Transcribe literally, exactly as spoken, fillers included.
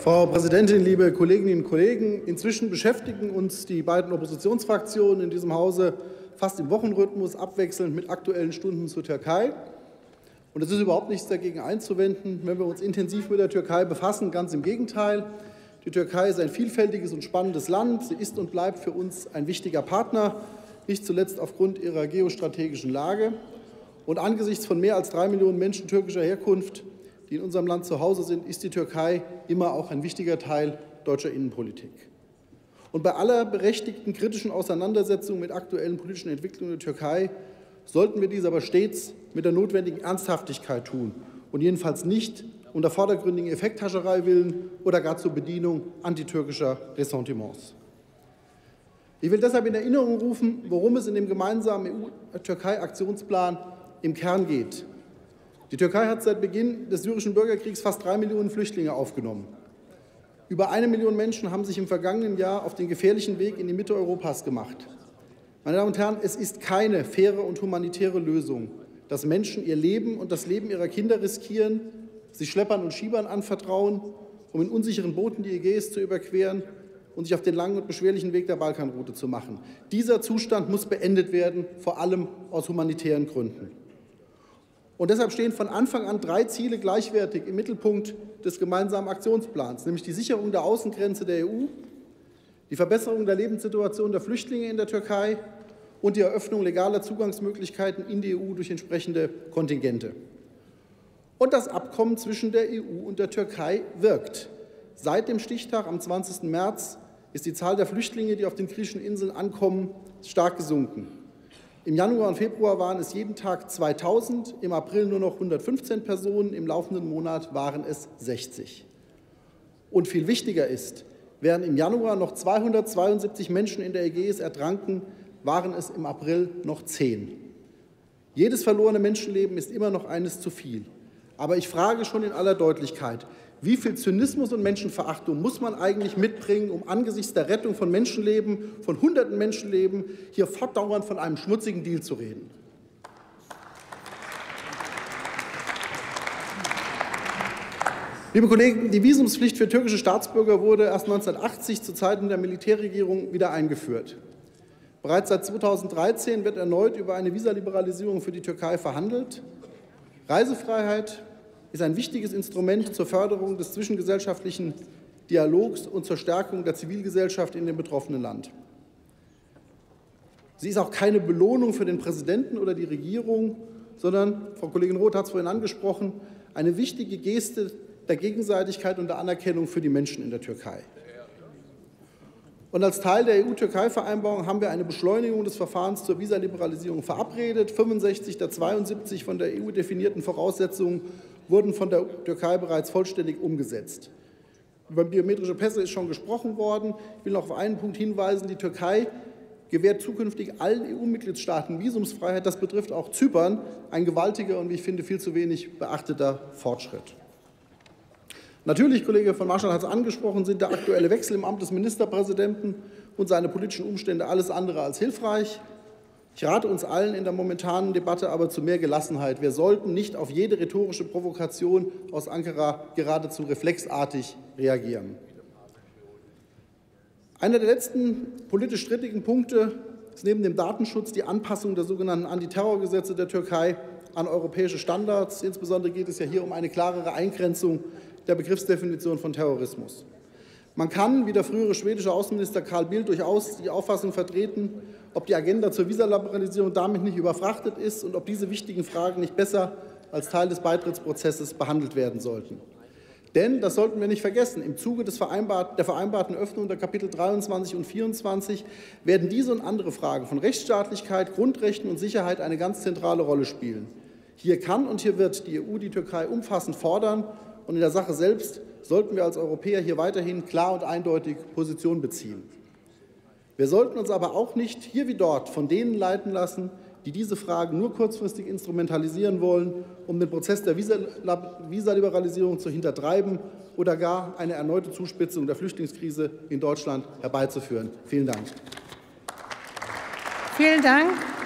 Frau Präsidentin, liebe Kolleginnen und Kollegen! Inzwischen beschäftigen uns die beiden Oppositionsfraktionen in diesem Hause fast im Wochenrhythmus abwechselnd mit Aktuellen Stunden zur Türkei. Und es ist überhaupt nichts dagegen einzuwenden, wenn wir uns intensiv mit der Türkei befassen. Ganz im Gegenteil. Die Türkei ist ein vielfältiges und spannendes Land. Sie ist und bleibt für uns ein wichtiger Partner, nicht zuletzt aufgrund ihrer geostrategischen Lage. Und angesichts von mehr als drei Millionen Menschen türkischer Herkunft, die in unserem Land zu Hause sind, ist die Türkei immer auch ein wichtiger Teil deutscher Innenpolitik. Und bei aller berechtigten kritischen Auseinandersetzung mit aktuellen politischen Entwicklungen in der Türkei sollten wir dies aber stets mit der notwendigen Ernsthaftigkeit tun und jedenfalls nicht unter vordergründigen Effekthascherei willen oder gar zur Bedienung antitürkischer Ressentiments. Ich will deshalb in Erinnerung rufen, worum es in dem gemeinsamen E U-Türkei-Aktionsplan im Kern geht. Die Türkei hat seit Beginn des syrischen Bürgerkriegs fast drei Millionen Flüchtlinge aufgenommen. Über eine Million Menschen haben sich im vergangenen Jahr auf den gefährlichen Weg in die Mitte Europas gemacht. Meine Damen und Herren, es ist keine faire und humanitäre Lösung, dass Menschen ihr Leben und das Leben ihrer Kinder riskieren, sich Schleppern und Schiebern anvertrauen, um in unsicheren Booten die Ägäis zu überqueren und sich auf den langen und beschwerlichen Weg der Balkanroute zu machen. Dieser Zustand muss beendet werden, vor allem aus humanitären Gründen. Und deshalb stehen von Anfang an drei Ziele gleichwertig im Mittelpunkt des gemeinsamen Aktionsplans, nämlich die Sicherung der Außengrenze der E U, die Verbesserung der Lebenssituation der Flüchtlinge in der Türkei und die Eröffnung legaler Zugangsmöglichkeiten in die E U durch entsprechende Kontingente. Und das Abkommen zwischen der E U und der Türkei wirkt. Seit dem Stichtag am zwanzigsten März ist die Zahl der Flüchtlinge, die auf den griechischen Inseln ankommen, stark gesunken. Im Januar und Februar waren es jeden Tag zweitausend, im April nur noch hundertfünfzehn Personen, im laufenden Monat waren es sechzig. Und viel wichtiger ist, während im Januar noch zweihundertzweiundsiebzig Menschen in der Ägäis ertranken, waren es im April noch zehn. Jedes verlorene Menschenleben ist immer noch eines zu viel. Aber ich frage schon in aller Deutlichkeit, wie viel Zynismus und Menschenverachtung muss man eigentlich mitbringen, um angesichts der Rettung von Menschenleben, von hunderten Menschenleben, hier fortdauernd von einem schmutzigen Deal zu reden? Liebe Kollegen, die Visumspflicht für türkische Staatsbürger wurde erst neunzehnhundertachtzig zu Zeiten der Militärregierung wieder eingeführt. Bereits seit zweitausenddreizehn wird erneut über eine Visaliberalisierung für die Türkei verhandelt. Reisefreiheit ist ein wichtiges Instrument zur Förderung des zwischengesellschaftlichen Dialogs und zur Stärkung der Zivilgesellschaft in dem betroffenen Land. Sie ist auch keine Belohnung für den Präsidenten oder die Regierung, sondern, Frau Kollegin Roth hat es vorhin angesprochen, eine wichtige Geste der Gegenseitigkeit und der Anerkennung für die Menschen in der Türkei. Und als Teil der E U-Türkei-Vereinbarung haben wir eine Beschleunigung des Verfahrens zur Visaliberalisierung verabredet. fünfundsechzig der zweiundsiebzig von der E U definierten Voraussetzungen wurden von der Türkei bereits vollständig umgesetzt. Über biometrische Pässe ist schon gesprochen worden. Ich will noch auf einen Punkt hinweisen. Die Türkei gewährt zukünftig allen E U-Mitgliedstaaten Visumsfreiheit. Das betrifft auch Zypern. Ein gewaltiger und, wie ich finde, viel zu wenig beachteter Fortschritt. Natürlich, Kollege von Marschall hat es angesprochen, sind der aktuelle Wechsel im Amt des Ministerpräsidenten und seine politischen Umstände alles andere als hilfreich. Ich rate uns allen in der momentanen Debatte aber zu mehr Gelassenheit. Wir sollten nicht auf jede rhetorische Provokation aus Ankara geradezu reflexartig reagieren. Einer der letzten politisch strittigen Punkte ist neben dem Datenschutz die Anpassung der sogenannten Antiterrorgesetze der Türkei an europäische Standards. Insbesondere geht es ja hier um eine klarere Eingrenzung der Begriffsdefinition von Terrorismus. Man kann, wie der frühere schwedische Außenminister Carl Bildt, durchaus die Auffassung vertreten, ob die Agenda zur Visaliberalisierung damit nicht überfrachtet ist und ob diese wichtigen Fragen nicht besser als Teil des Beitrittsprozesses behandelt werden sollten. Denn, das sollten wir nicht vergessen, im Zuge des vereinbart, der vereinbarten Öffnung der Kapitel dreiundzwanzig und vierundzwanzig werden diese und andere Fragen von Rechtsstaatlichkeit, Grundrechten und Sicherheit eine ganz zentrale Rolle spielen. Hier kann und hier wird die E U die Türkei umfassend fordern. Und in der Sache selbst sollten wir als Europäer hier weiterhin klar und eindeutig Position beziehen. Wir sollten uns aber auch nicht hier wie dort von denen leiten lassen, die diese Fragen nur kurzfristig instrumentalisieren wollen, um den Prozess der Visaliberalisierung zu hintertreiben oder gar eine erneute Zuspitzung der Flüchtlingskrise in Deutschland herbeizuführen. Vielen Dank. Vielen Dank.